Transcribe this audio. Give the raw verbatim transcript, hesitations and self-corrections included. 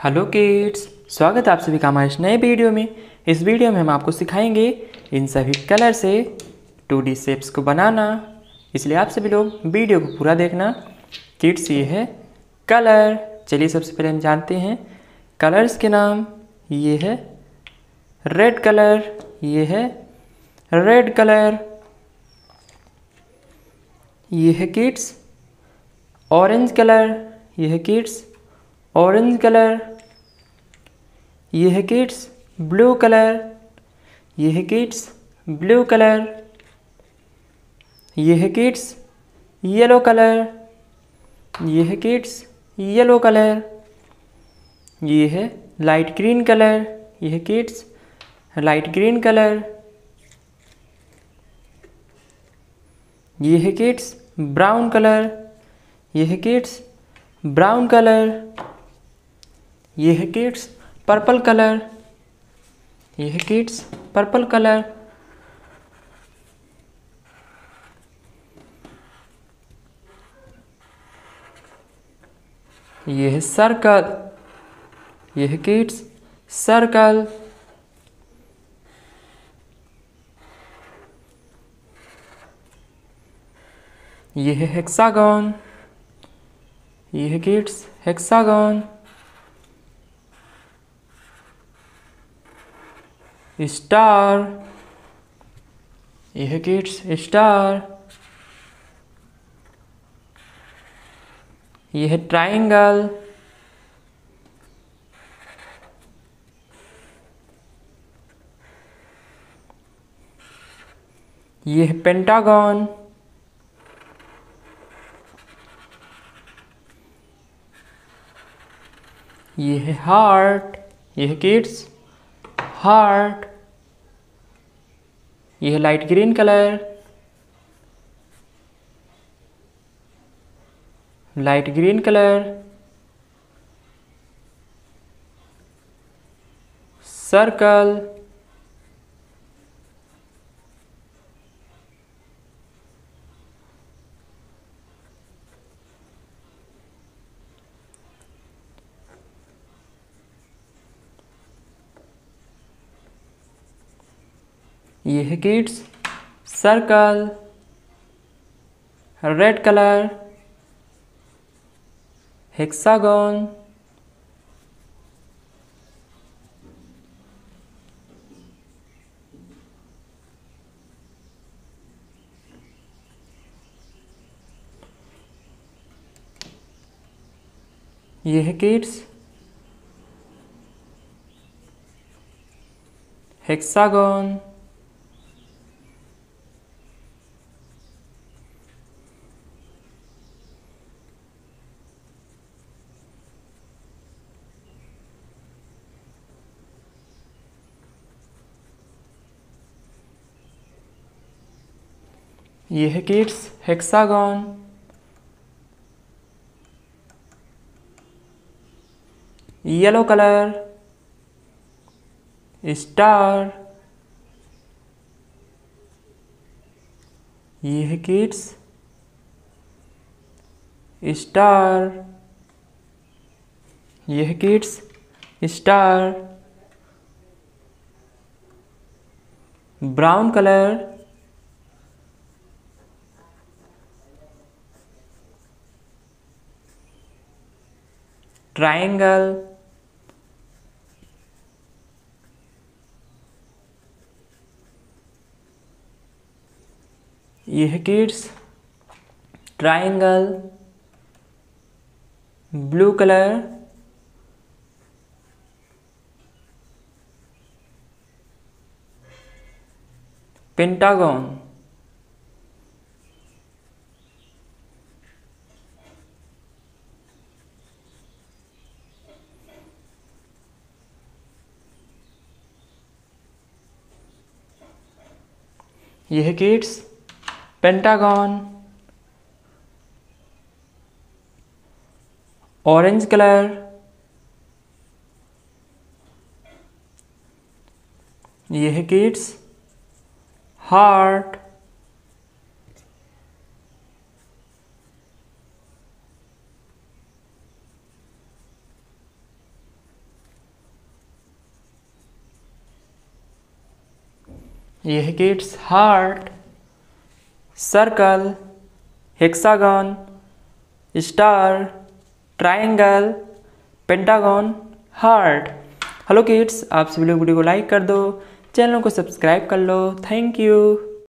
Hello kids, स्वागत है आप सभी का हमारे इस नए वीडियो में। इस वीडियो में हम आपको सिखाएंगे इन सभी कलर से टू डी शेप्स को बनाना, इसलिए आप सभी लोग वीडियो को पूरा देखना। किड्स, ये है कलर। चलिए सबसे पहले हम जानते हैं कलर्स के नाम। ये है रेड कलर, ये है रेड कलर। ये है किड्स ऑरेंज कलर, ये है किड्स ऑरेंज कलर। ये है किड्स ब्लू कलर, ये है किड्स ब्लू कलर। ये है किड्स येलो कलर, ये है किड्स येलो कलर। ये है लाइट ग्रीन कलर, ये है किड्स लाइट ग्रीन कलर। ये है किड्स ब्राउन कलर, ये है किड्स ब्राउन कलर। ये है किड्स पर्पल कलर, ये है किड्स पर्पल कलर। ये है सर्कल, ये है किड्स सर्कल। ये है हेक्सागन, ये है किड्स हेक्सागन। स्टार, ये है किड्स स्टार। ये है ट्रायंगल, ये है पेंटागन। ये है हार्ट, ये है किड्स हार्ट। ये है light green colour, light green colour. Circle, ये है kids circle. Red colour hexagon. ये है किड्स हेक्सागन। ये है kids hexagon. Yellow colour star. ये है किड्स स्टार, ये है kids star. Brown colour, triangle. ये है kids triangle. Blue colour, pentagon. ये है किड्स पेंटागन। ऑरेंज कलर, ये है किड्स हार्ट। ये है kids heart, circle, hexagon, star, triangle, pentagon, heart. Hello kids, आप सभी लोग वीडियो को लाइक कर दो, चैनल को सब्सक्राइब कर लो। Thank you.